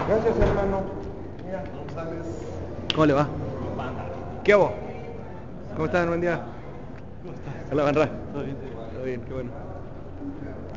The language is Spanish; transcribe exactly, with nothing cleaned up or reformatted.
Gracias, hermano. Mira, González. ¿Cómo le va? ¿Qué hago? ¿Cómo están? Buen día. ¿Cómo estás? Hola, Banra. ¿Todo bien? Todo bien, qué bueno.